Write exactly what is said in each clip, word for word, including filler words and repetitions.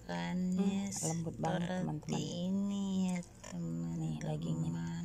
makannya hmm, lembut banget teman-teman. Ini ya teman-teman. Nih dagingnya.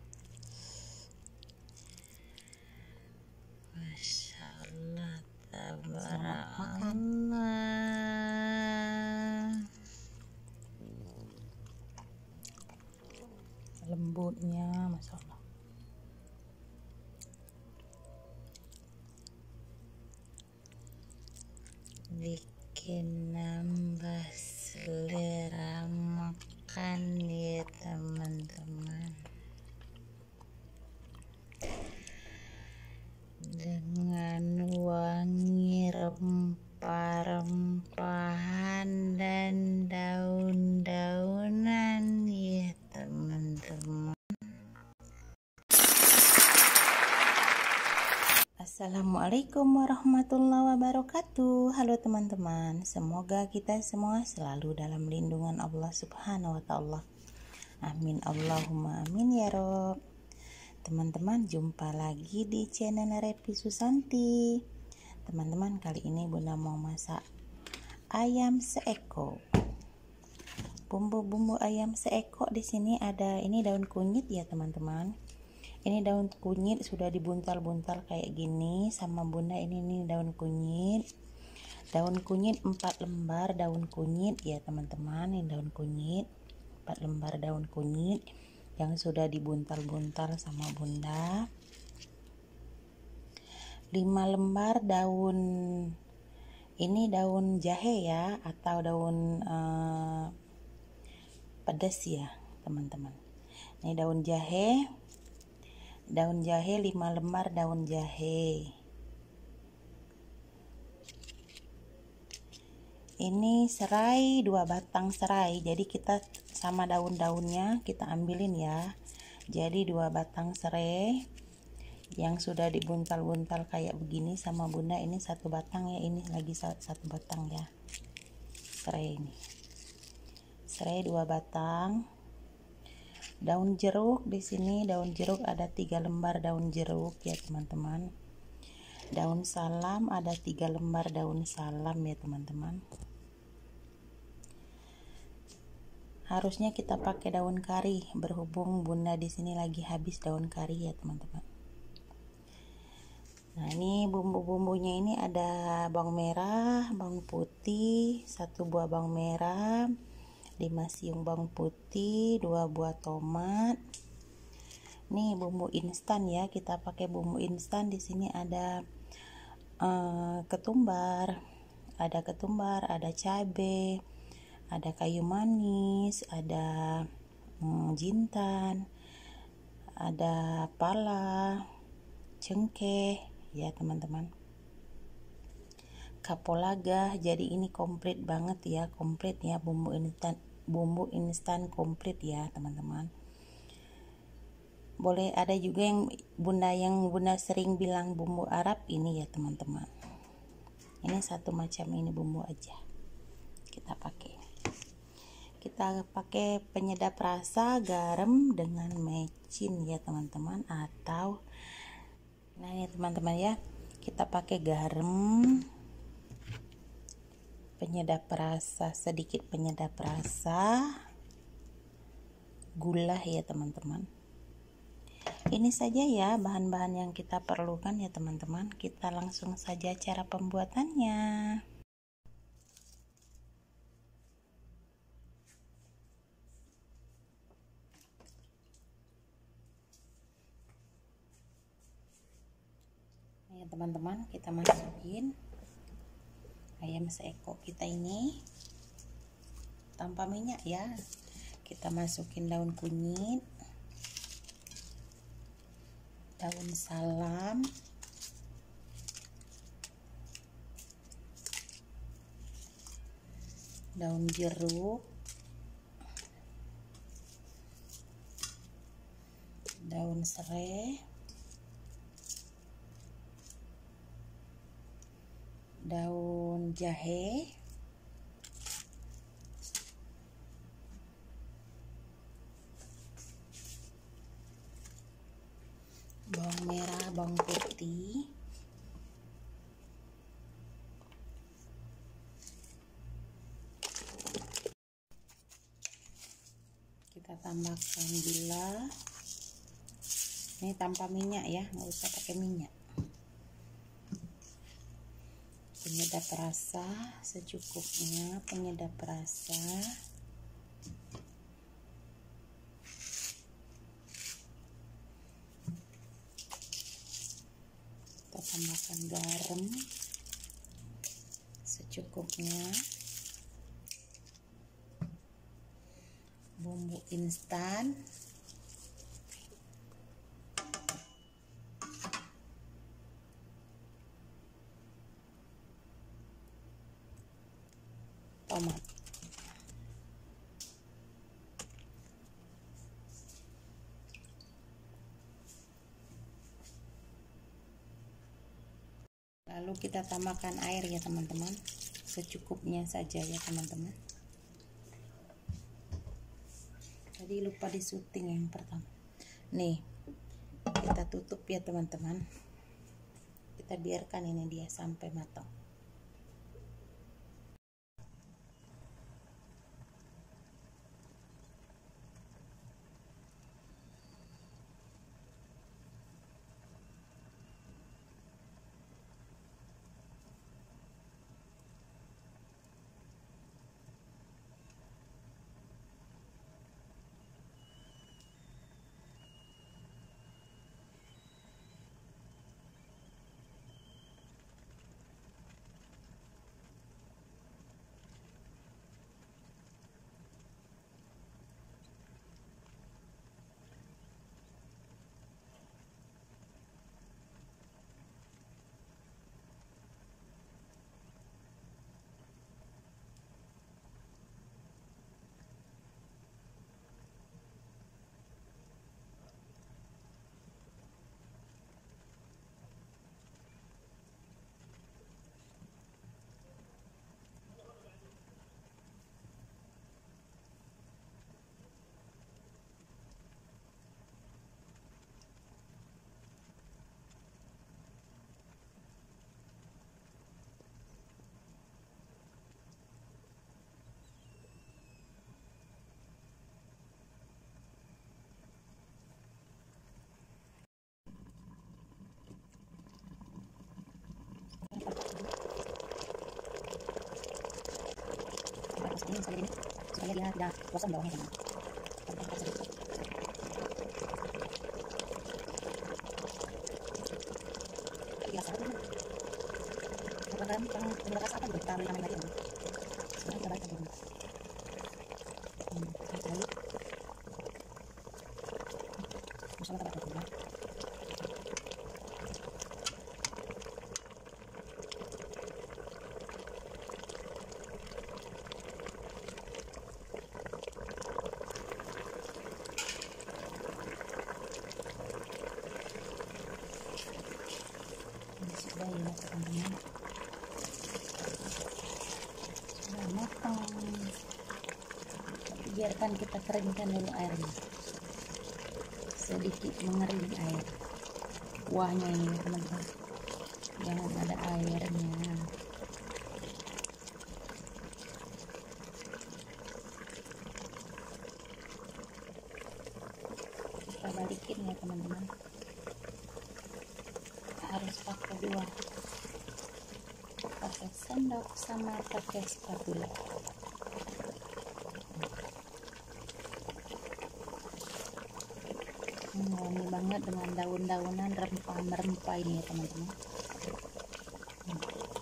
Masya Allah, Selamat makan. Lembutnya, masya Allah. Bikin nambah selera makan ya teman-teman. Dengan wangi rempah-rempahan dan daun-daunan ya teman-teman. Assalamualaikum warahmatullahi wabarakatuh. Halo teman-teman, semoga kita semua selalu dalam lindungan Allah subhanahu wa ta'ala. Amin Allahumma amin ya Rob. Teman-teman, jumpa lagi di channel Repi Susanti. Teman-teman, kali ini Bunda mau masak ayam seekor. Bumbu-bumbu ayam seekor di sini ada ini daun kunyit ya teman-teman. Ini daun kunyit sudah dibuntal-buntal kayak gini sama Bunda. Ini nih daun kunyit. Daun kunyit empat lembar daun kunyit ya teman-teman. Ini daun kunyit, empat lembar daun kunyit yang sudah dibuntal-buntal sama Bunda. lima lembar daun, ini daun jahe ya, atau daun uh, pedas ya teman-teman. Ini daun jahe, daun jahe lima lembar daun jahe. Ini serai dua batang serai, jadi kita sama daun-daunnya kita ambilin ya. Jadi dua batang serai yang sudah dibuntal-buntal kayak begini sama Bunda. Ini satu batang ya, ini lagi satu batang ya serai ini. Serai dua batang. Daun jeruk di sini, daun jeruk ada tiga lembar daun jeruk ya teman-teman. Daun salam ada tiga lembar daun salam ya teman-teman. Harusnya kita pakai daun kari, berhubung Bunda di sini lagi habis daun kari ya teman-teman. Nah, ini bumbu-bumbunya ini ada bawang merah, bawang putih, satu buah bawang merah, lima siung bawang putih, dua buah tomat. Nih bumbu instan ya, kita pakai bumbu instan. Di sini ada uh, ketumbar, ada ketumbar, ada cabai, ada kayu manis, ada hmm, jintan, ada pala, cengkeh ya teman-teman, kapulaga. Jadi ini komplit banget ya, komplit ya bumbu instan, bumbu instan komplit ya teman-teman. Boleh ada juga yang Bunda yang Bunda sering bilang bumbu Arab ini ya teman-teman. Ini satu macam ini bumbu aja kita pakai. Kita pakai penyedap rasa, garam dengan mecin ya teman-teman, atau nah ya teman-teman ya, kita pakai garam, penyedap rasa, sedikit penyedap rasa, gula ya teman-teman. Ini saja ya bahan-bahan yang kita perlukan ya teman-teman. Kita langsung saja cara pembuatannya. Ya teman-teman, kita masukin ayam seekor kita ini tanpa minyak ya. Kita masukin daun kunyit, daun salam, daun jeruk, daun serai, daun jahe, bawang merah, bawang putih, Kita tambahkan gula. Ini tanpa minyak ya, nggak usah pakai minyak. Penyedap rasa secukupnya, penyedap rasa. Kita tambahkan garam secukupnya. Bumbu instan. Tomat. Lalu kita tambahkan air ya teman-teman, secukupnya saja ya teman-teman. Tadi lupa di syuting yang pertama. Nih, kita tutup ya teman-teman. Kita biarkan ini dia sampai matang. Ini supaya ini supaya dia tidak gosong bawahnya teman. Biasa aja. Kadang yang bekas apa juga kita main lagi. Sekarang kita baca dulu. Hmm, kita lihat. Masalah apa dulu? Sudah ya teman-teman, sudah matang. Biarkan kita keringkan dulu airnya, sedikit mengering air kuahnya ini teman-teman, jangan ada airnya. Kita balikin ya teman-teman, harus pakai dua, pakai sendok sama pakai spatula. Hmm, wangi banget dengan daun-daunan rempah-rempah ini ya teman-teman. Hmm.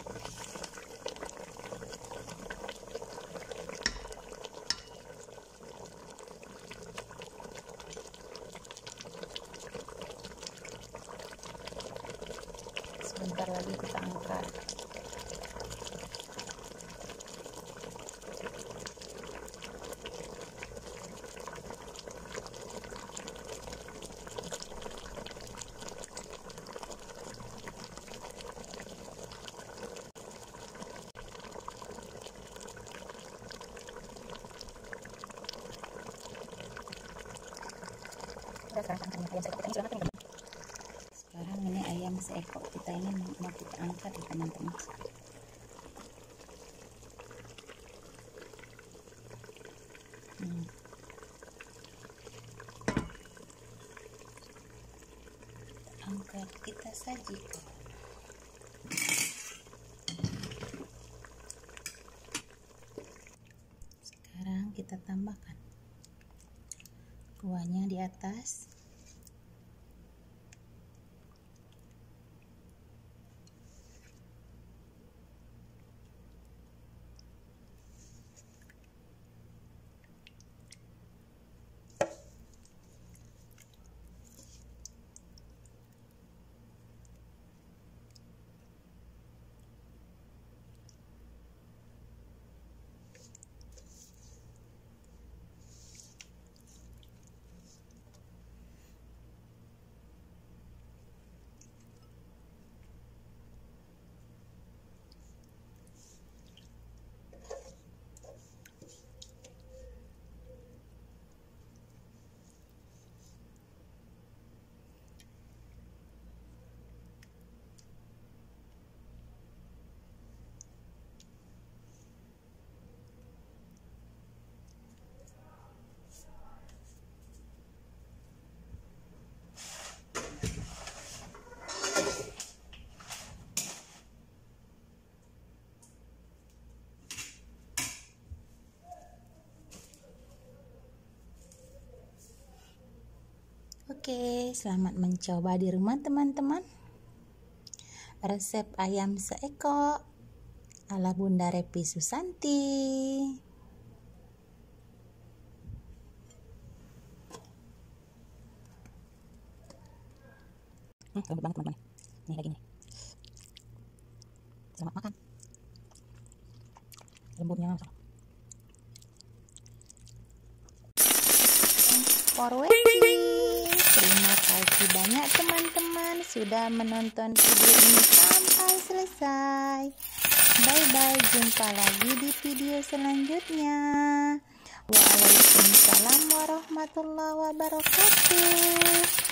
Sebentar lagi kita angkat. Sekarang ini ayam seekor kita ini mau kita angkat ya teman-teman. Hmm. kita sajikan. Sekarang kita tambahkan kuahnya di atas. Oke, selamat mencoba di rumah teman-teman. Resep ayam seekor ala Bunda Repi Susanti. Hmm, lembut banget teman-teman. Nih lagi nih. Selamat makan. Lembutnya langsung. For watching. Terima kasih banyak teman-teman sudah menonton video ini sampai selesai. Bye bye, jumpa lagi di video selanjutnya. Waalaikumsalam warahmatullahi wabarakatuh.